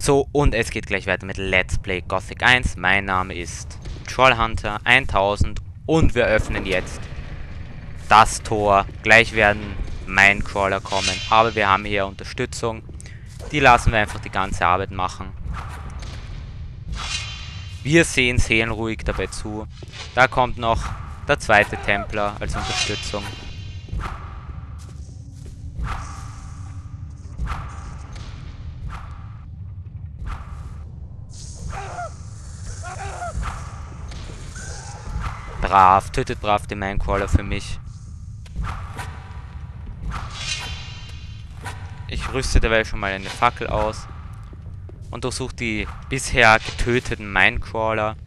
So, und es geht gleich weiter mit Let's Play Gothic 1. Mein Name ist Trollhunter 1000 und wir öffnen jetzt das Tor. Gleich werden Minecrawler kommen, aber wir haben hier Unterstützung. Die lassen wir einfach die ganze Arbeit machen. Wir sehen seelenruhig dabei zu. Da kommt noch der zweite Templer als Unterstützung. Brav, tötet brav den Minecrawler für mich. Ich rüste dabei schon mal eine Fackel aus und durchsuche die bisher getöteten Minecrawler.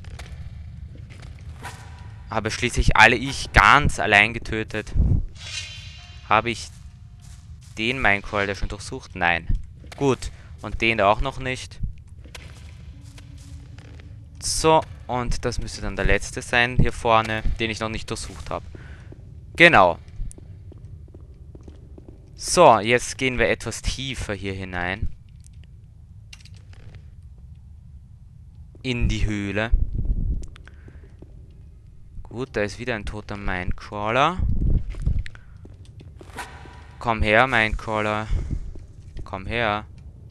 Habe schließlich alle ich ganz allein getötet. Habe ich den Minecrawler schon durchsucht? Nein. Gut, und den auch noch nicht. So, und das müsste dann der letzte sein hier vorne, den ich noch nicht durchsucht habe. Genau. So, jetzt gehen wir etwas tiefer hier hinein. In die Höhle. Gut, da ist wieder ein toter Minecrawler. Komm her, Minecrawler. Komm her.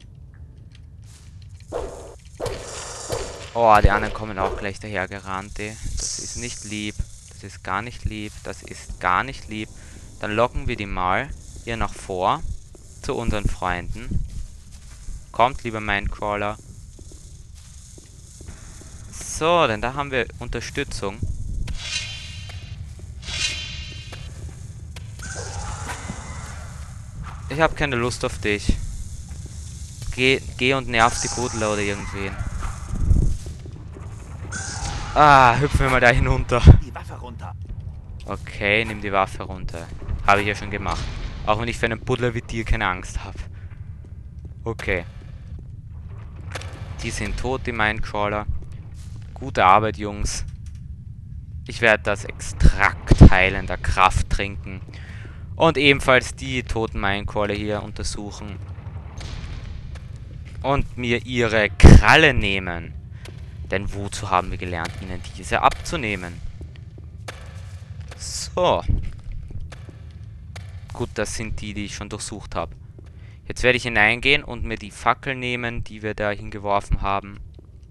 Oh, die anderen kommen auch gleich daher gerannt, ey. Das ist nicht lieb. Das ist gar nicht lieb. Das ist gar nicht lieb. Dann locken wir die mal hier nach vor zu unseren Freunden. Kommt, lieber Minecrawler. So, denn da haben wir Unterstützung. Ich habe keine Lust auf dich. Geh und nerv die Gudler oder irgendwen. Ah, hüpfen wir mal da hinunter. Die Waffe runter. Okay, nimm die Waffe runter. Habe ich ja schon gemacht. Auch wenn ich für einen Buddler wie dir keine Angst habe. Okay. Die sind tot, die Minecrawler. Gute Arbeit, Jungs. Ich werde das Extrakt heilender Kraft trinken. Und ebenfalls die toten Minecrawler hier untersuchen. Und mir ihre Kralle nehmen. Denn wozu haben wir gelernt, ihnen diese abzunehmen? So. Gut, das sind die, die ich schon durchsucht habe. Jetzt werde ich hineingehen und mir die Fackel nehmen, die wir da hingeworfen haben.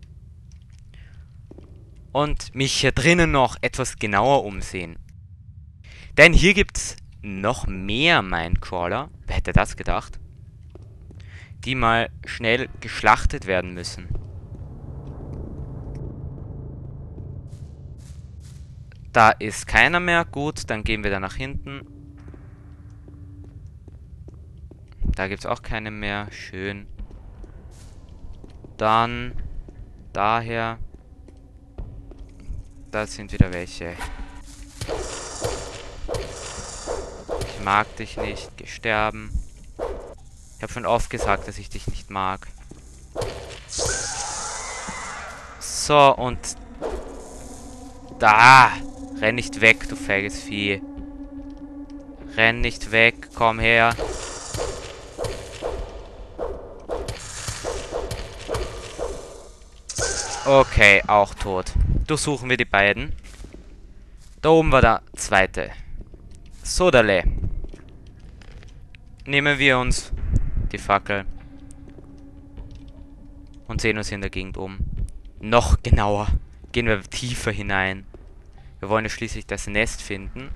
Und mich hier drinnen noch etwas genauer umsehen. Denn hier gibt es noch mehr Minecrawler. Wer hätte das gedacht? Die mal schnell geschlachtet werden müssen. Da ist keiner mehr. Gut, dann gehen wir da nach hinten. Da gibt es auch keine mehr. Schön. Dann daher. Da sind wieder welche. Ich mag dich nicht. Geh sterben. Ich habe schon oft gesagt, dass ich dich nicht mag. So, und da. Renn nicht weg, du feiges Vieh. Renn nicht weg, komm her. Okay, auch tot. Durchsuchen wir die beiden. Da oben war der zweite. Sodale. Nehmen wir uns die Fackel. Und sehen uns hier in der Gegend um. Noch genauer. Gehen wir tiefer hinein. Wir wollen ja schließlich das Nest finden.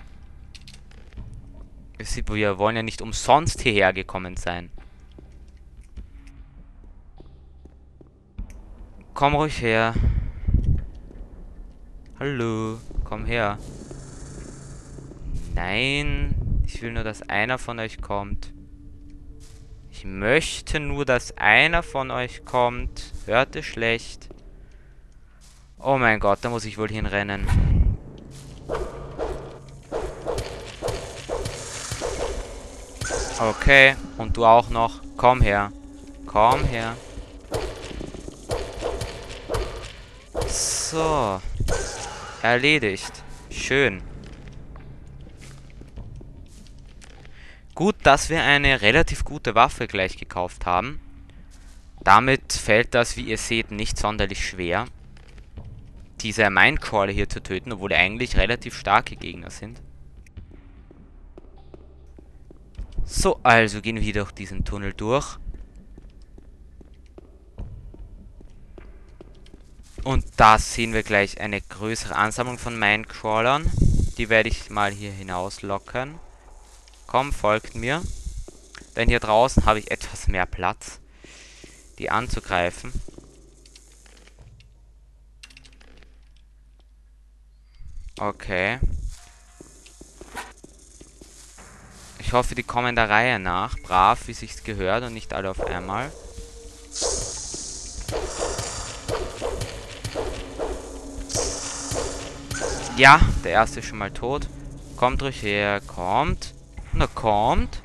Wir wollen ja nicht umsonst hierher gekommen sein. Komm ruhig her. Hallo, komm her. Nein, ich will nur, dass einer von euch kommt. Ich möchte nur, dass einer von euch kommt. Hört ihr schlecht? Oh mein Gott, da muss ich wohl hinrennen. Okay, und du auch noch. Komm her. Komm her. So. Erledigt. Schön. Gut, dass wir eine relativ gute Waffe gleich gekauft haben. Damit fällt das, wie ihr seht, nicht sonderlich schwer, diese Minecrawler hier zu töten, obwohl die eigentlich relativ starke Gegner sind. So, also gehen wir hier durch diesen Tunnel durch. Und da sehen wir gleich eine größere Ansammlung von Minecrawlern. Die werde ich mal hier hinauslocken. Komm, folgt mir. Denn hier draußen habe ich etwas mehr Platz, die anzugreifen. Okay. Ich hoffe, die kommen der Reihe nach. Brav, wie sich's gehört und nicht alle auf einmal. Ja, der erste ist schon mal tot. Kommt ruhig her, kommt. Na, kommt.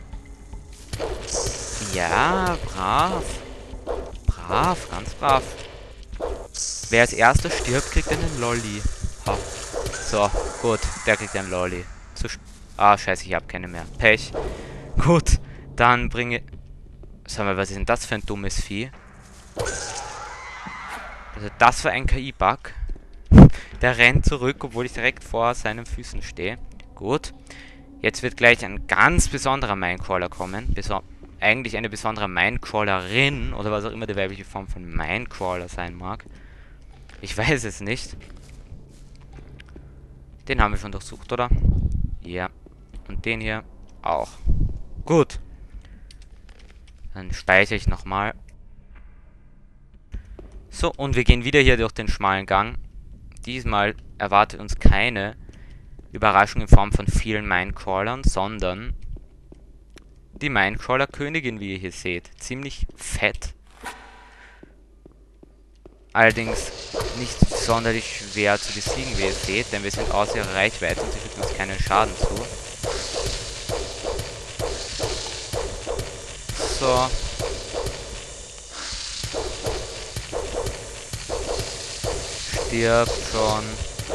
Ja, brav. Brav, ganz brav. Wer als erster stirbt, kriegt einen Lolli. Ha. So, gut, der kriegt einen Lolli. Scheiße, ich habe keine mehr. Pech. Gut, dann bringe... Sag mal, was ist denn das für ein dummes Vieh? Also das war ein KI-Bug. Der rennt zurück, obwohl ich direkt vor seinen Füßen stehe. Gut. Jetzt wird gleich ein ganz besonderer Minecrawler kommen. Eigentlich eine besondere Minecrawlerin, oder was auch immer die weibliche Form von Minecrawler sein mag. Ich weiß es nicht. Den haben wir schon durchsucht, oder? Ja. Und den hier auch. Gut. Dann speichere ich nochmal. So, und wir gehen wieder hier durch den schmalen Gang. Diesmal erwartet uns keine Überraschung in Form von vielen Minecrawlern, sondern die Minecrawler-Königin, wie ihr hier seht. Ziemlich fett. Allerdings nicht sonderlich schwer zu besiegen, wie ihr seht, denn wir sind außer ihrer Reichweite und sie fügt uns keinen Schaden zu. So. Stirbt schon.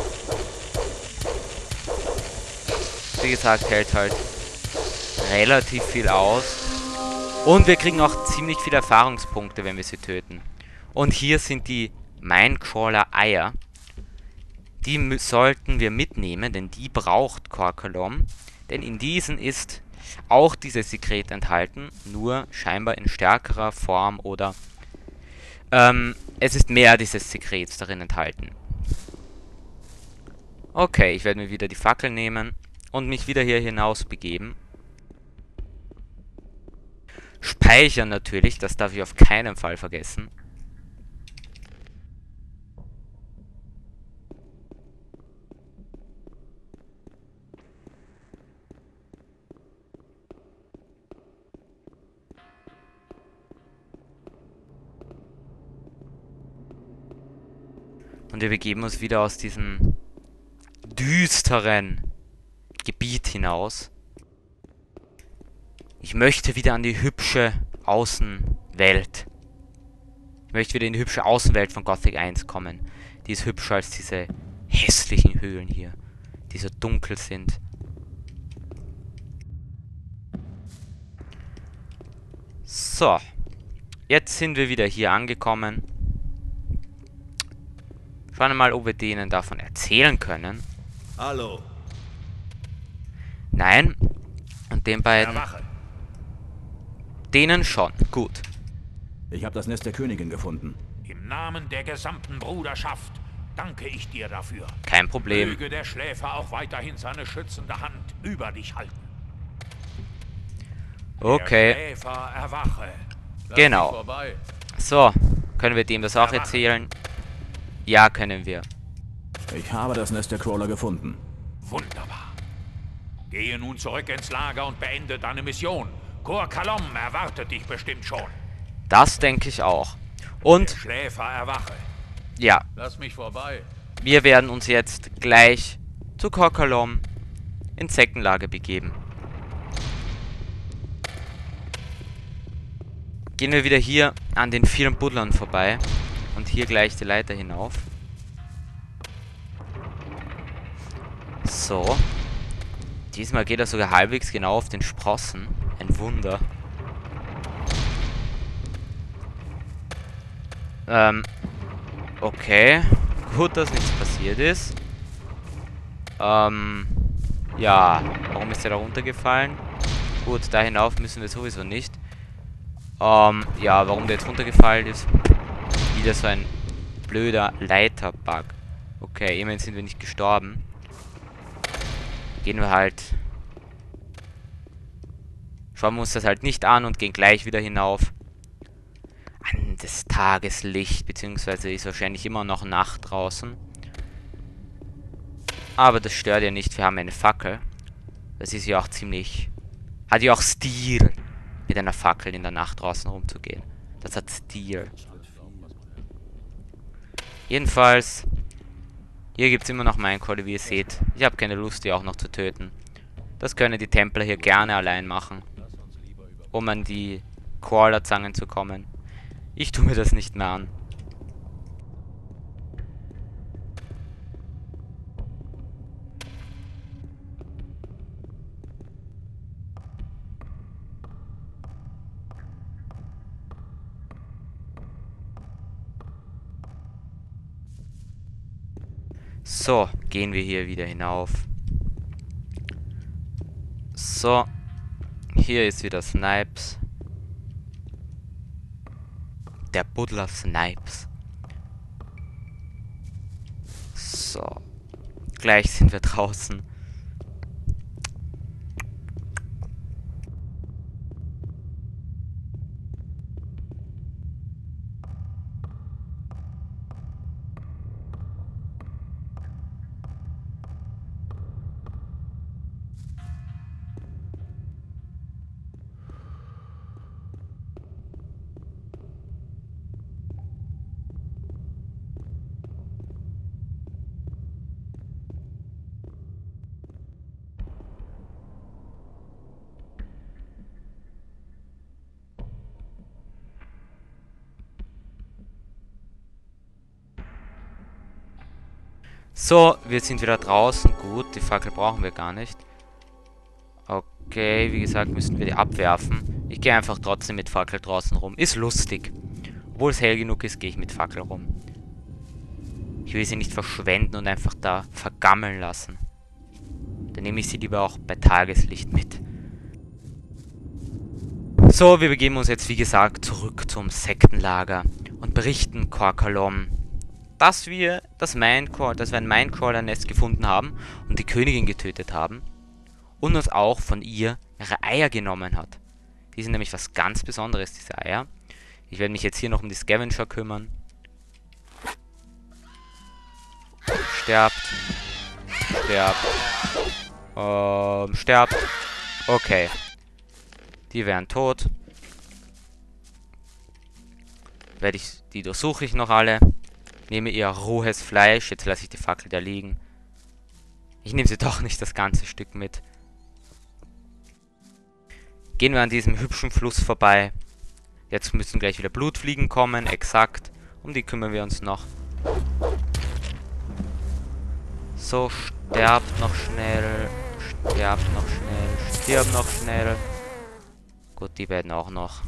Wie gesagt, hält halt relativ viel aus. Und wir kriegen auch ziemlich viele Erfahrungspunkte, wenn wir sie töten. Und hier sind die Minecrawler-Eier. Die sollten wir mitnehmen, denn die braucht Korkalom. Denn in diesen ist auch dieses Sekret enthalten, nur scheinbar in stärkerer Form oder es ist mehr dieses Sekrets darin enthalten. Okay, ich werde mir wieder die Fackel nehmen und mich wieder hier hinaus begeben. Speichern natürlich, das darf ich auf keinen Fall vergessen. Und wir begeben uns wieder aus diesem düsteren Gebiet hinaus. Ich möchte wieder an die hübsche Außenwelt. Ich möchte wieder in die hübsche Außenwelt von Gothic 1 kommen. Die ist hübscher als diese hässlichen Höhlen hier, die so dunkel sind. So. Jetzt sind wir wieder hier angekommen. Schauen wir mal, ob wir denen davon erzählen können. Hallo. Nein. Und den beiden... Erwache. Denen schon. Gut. Ich habe das Nest der Königin gefunden. Im Namen der gesamten Bruderschaft danke ich dir dafür. Kein Problem. Möge der Schläfer auch weiterhin seine schützende Hand über dich halten. Okay. Der Schläfer erwache. Genau. So. Können wir dem das auch erzählen? Ja, können wir. Ich habe das Nest der Crawler gefunden. Wunderbar. Gehe nun zurück ins Lager und beende deine Mission. Korkalom erwartet dich bestimmt schon. Das denke ich auch. Und, Der Schläfer erwache. ja, Lass mich vorbei. wir werden uns jetzt gleich zu Korkalom ins Säckenlager begeben. Gehen wir wieder hier an den vielen Buddlern vorbei und hier gleich die Leiter hinauf. So. Diesmal geht er sogar halbwegs genau auf den Sprossen. Ein Wunder. Okay. Gut, dass nichts passiert ist. Ja. Warum ist er da runtergefallen? Gut, da hinauf müssen wir sowieso nicht. Ja, warum der jetzt runtergefallen ist. Wieder so ein blöder Leiterbug. Okay, immerhin sind wir nicht gestorben. Gehen wir halt. Schauen wir uns das halt nicht an und gehen gleich wieder hinauf. An das Tageslicht, beziehungsweise ist wahrscheinlich immer noch Nacht draußen. Aber das stört ja nicht, wir haben eine Fackel. Das ist ja auch ziemlich... Hat ja auch Stil, mit einer Fackel in der Nacht draußen rumzugehen. Das hat Stil. Jedenfalls, hier gibt es immer noch Minecaller, wie ihr seht. Ich habe keine Lust, die auch noch zu töten. Das können die Templer hier gerne allein machen, um an die Crawler-Zangen zu kommen. Ich tue mir das nicht mehr an. So, gehen wir hier wieder hinauf. So, hier ist wieder Snipes. Der Buddler Snipes. So, gleich sind wir draußen. So, wir sind wieder draußen. Gut, die Fackel brauchen wir gar nicht. Okay, wie gesagt, müssen wir die abwerfen. Ich gehe einfach trotzdem mit Fackel draußen rum. Ist lustig. Obwohl es hell genug ist, gehe ich mit Fackel rum. Ich will sie nicht verschwenden und einfach da vergammeln lassen. Dann nehme ich sie lieber auch bei Tageslicht mit. So, wir begeben uns jetzt, wie gesagt, zurück zum Sektenlager und berichten Cor Kalom, dass wir ein Minecrawler-Nest gefunden haben und die Königin getötet haben und uns auch von ihr ihre Eier genommen hat. Die sind nämlich was ganz Besonderes, diese Eier. Ich werde mich jetzt hier noch um die Scavenger kümmern. Sterbt. Sterbt. Sterbt. Okay. Die wären tot. Die durchsuche ich noch alle. Nehme ihr rohes Fleisch. Jetzt lasse ich die Fackel da liegen. Ich nehme sie doch nicht das ganze Stück mit. Gehen wir an diesem hübschen Fluss vorbei. Jetzt müssen gleich wieder Blutfliegen kommen. Exakt. Um die kümmern wir uns noch. So, sterbt noch schnell. Sterbt noch schnell. Stirbt noch schnell. Gut, die beiden auch noch.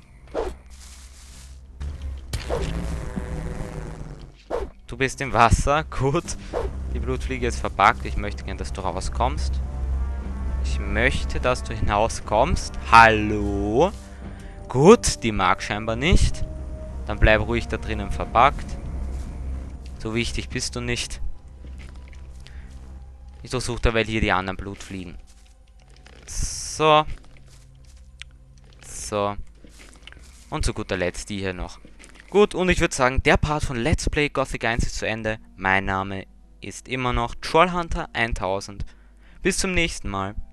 Du bist im Wasser. Gut. Die Blutfliege ist verbuggt. Ich möchte gern, dass du rauskommst. Ich möchte, dass du hinauskommst. Hallo? Gut, die mag scheinbar nicht. Dann bleib ruhig da drinnen verbuggt. So wichtig bist du nicht. Ich durchsuche derweil hier die anderen Blutfliegen. So. So. Und zu guter Letzt die hier noch. Gut, und ich würde sagen, der Part von Let's Play Gothic 1 ist zu Ende. Mein Name ist immer noch Trollhunter 1000. Bis zum nächsten Mal.